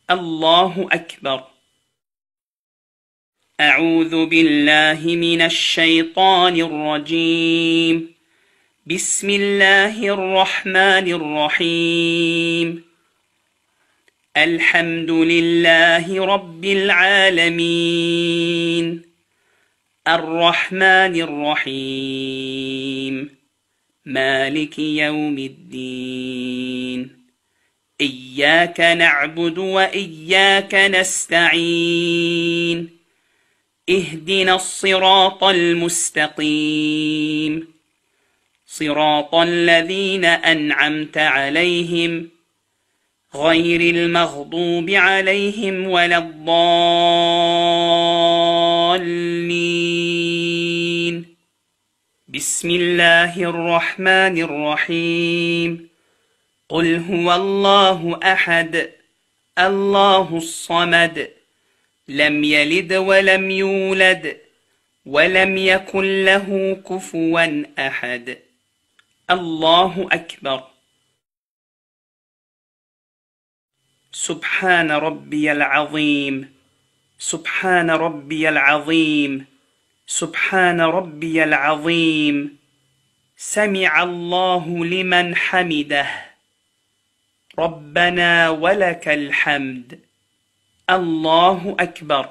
الله أكبر. أعوذ بالله من الشيطان الرجيم. بسم الله الرحمن الرحيم. الحمد لله رب العالمين. الرحمن الرحيم. مالك يوم الدين. إياك نعبد وإياك نستعين. اهدنا الصراط المستقيم، صراط الذين أنعمت عليهم غير المغضوب عليهم ولا الضالين. بسم الله الرحمن الرحيم. قل هو الله أحد الله الصمد لم يلد ولم يولد ولم يكن له كفوا أحد. الله أكبر. سبحان ربي العظيم. سبحان ربي العظيم. سبحان ربي العظيم. سمع الله لمن حمده. ربنا ولك الحمد. الله أكبر.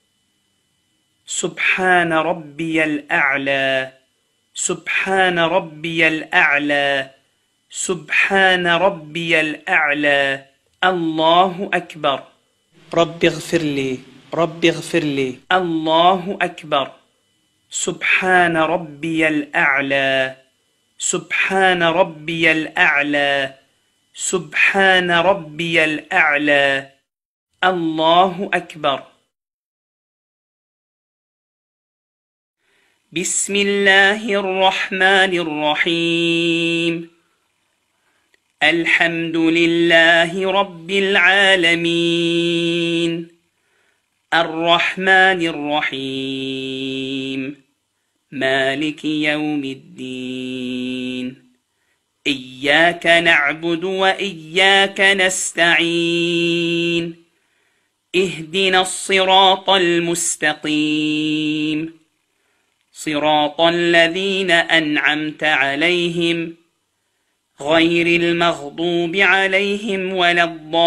سبحان ربي الأعلى. سبحان ربي الأعلى. سبحان ربي الأعلى. الله أكبر. رب اغفر لي. رب اغفر لي. الله أكبر. سبحان ربي الأعلى. سبحان ربي الأعلى. سبحان ربي الأعلى. الله أكبر. بسم الله الرحمن الرحيم. الحمد لله رب العالمين. الرحمن الرحيم. مالك يوم الدين. إياك نعبد وإياك نستعين. اهدنا الصراط المستقيم، صراط الذين أنعمت عليهم غير المغضوب عليهم ولا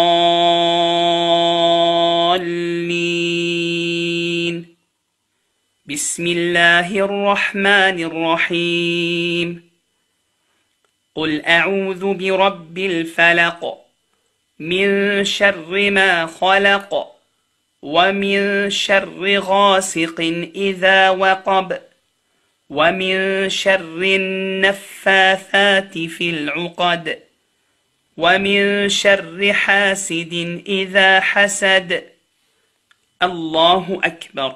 الضالين. بسم الله الرحمن الرحيم. قل أعوذ برب الفلق من شر ما خلق ومن شر غاسق إذا وقب ومن شر النفاثات في العقد ومن شر حاسد إذا حسد. الله أكبر.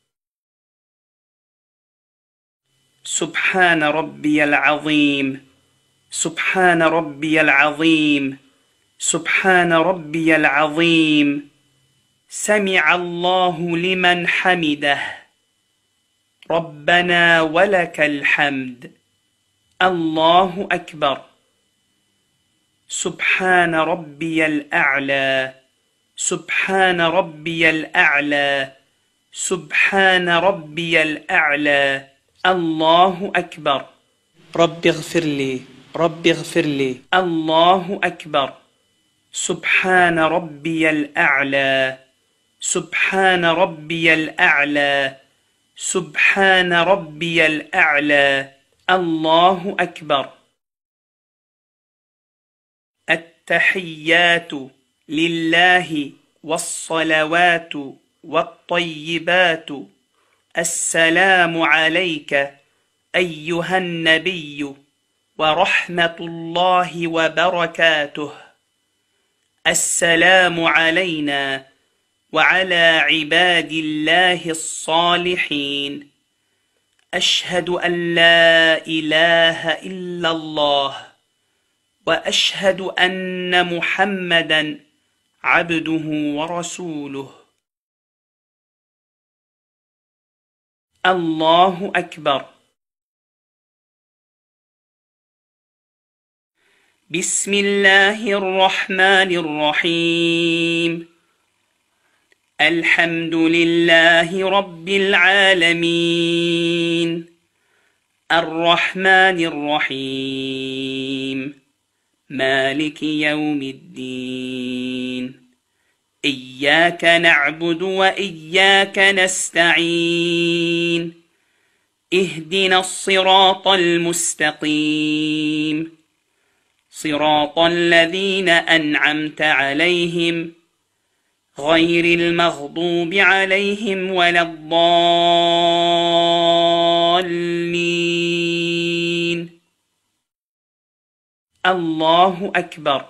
سبحان ربي العظيم. سبحان ربي العظيم. سبحان ربي العظيم. سمع الله لمن حمده. ربنا ولك الحمد. الله أكبر. سبحان ربي الأعلى. سبحان ربي الأعلى. سبحان ربي الأعلى. الله أكبر. رب اغفر لي. رب اغفر لي. الله أكبر. سبحان ربي الأعلى. سبحان ربي الأعلى. سبحان ربي الأعلى. الله أكبر. التحيات لله والصلوات والطيبات. السلام عليك أيها النبي ورحمة الله وبركاته. السلام علينا وعلى عباد الله الصالحين. أشهد أن لا إله إلا الله وأشهد أن محمدا عبده ورسوله. الله أكبر. بسم الله الرحمن الرحيم. الحمد لله رب العالمين الرحمن الرحيم مالك يوم الدين إياك نعبد وإياك نستعين اهدنا الصراط المستقيم صراط الذين أنعمت عليهم غير المغضوب عليهم ولا الضالين. الله أكبر.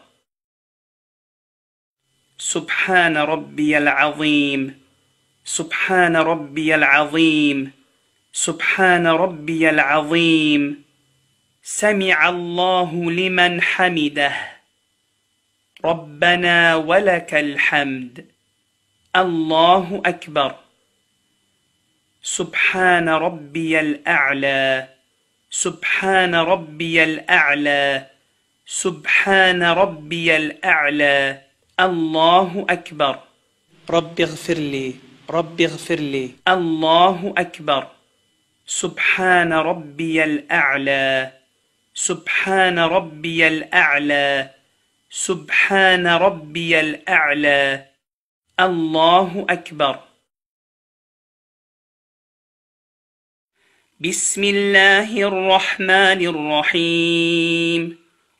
سبحان ربي العظيم سبحان ربي العظيم سبحان ربي العظيم. سمع الله لمن حمده. ربنا ولك الحمد. الله أكبر. سبحان ربي الأعلى سبحان ربي الأعلى سبحان ربي الأعلى. الله أكبر. رب اغفر لي رب اغفر لي. الله أكبر. سبحان ربي الأعلى سبحان ربي الأعلى سبحان ربي الأعلى. الله أكبر. بسم الله الرحمن الرحيم.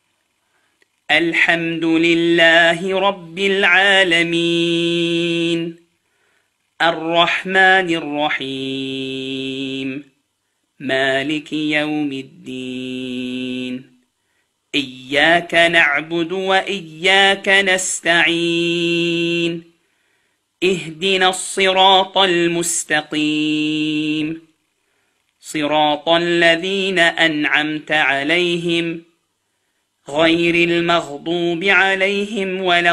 الحمد لله رب العالمين الرحمن الرحيم مالك يوم الدين إياك نعبد وإياك نستعين اهدنا الصراط المستقيم صراط الذين أنعمت عليهم غير المغضوب عليهم ولا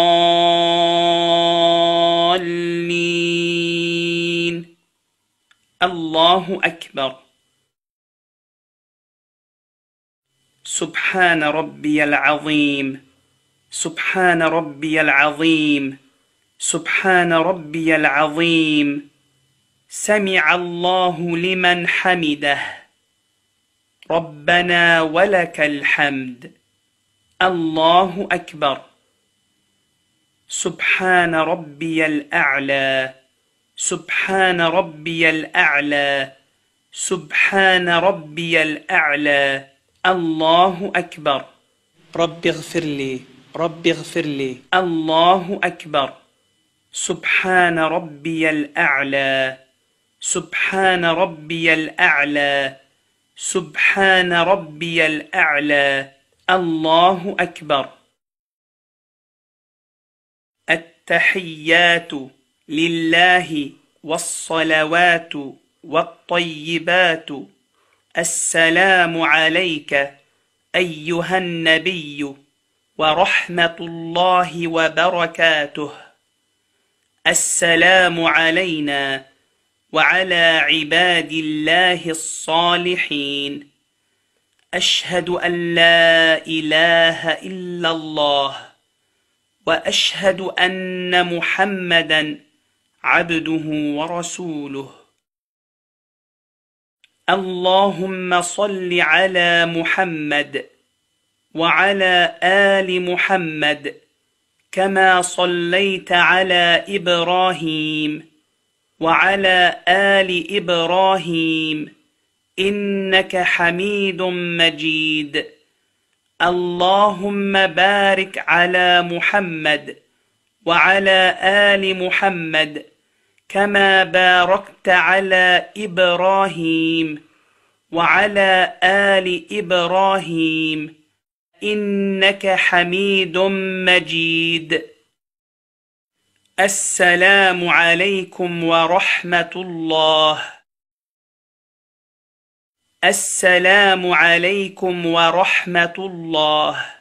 الضالين. الله أكبر. سبحان ربي العظيم سبحان ربي العظيم سبحان ربي العظيم. سمع الله لمن حمده. ربنا ولك الحمد. الله أكبر. سبحان ربي الأعلى سبحان ربي الأعلى سبحان ربي الأعلى. الله أكبر. رب اغفر لي رب اغفر لي. الله أكبر. سبحان ربي الأعلى سبحان ربي الأعلى سبحان ربي الأعلى. الله أكبر. التحيات لله والصلوات والطيبات. السلام عليك أيها النبي ورحمة الله وبركاته. السلام علينا وعلى عباد الله الصالحين. أشهد أن لا إله إلا الله وأشهد أن محمدا عبده ورسوله. اللهم صل على محمد وعلى آل محمد كما صليت على إبراهيم وعلى آل إبراهيم إنك حميد مجيد. اللهم بارك على محمد وعلى آل محمد كما باركت على إبراهيم وعلى آل إبراهيم إنك حميد مجيد. السلام عليكم ورحمة الله. السلام عليكم ورحمة الله.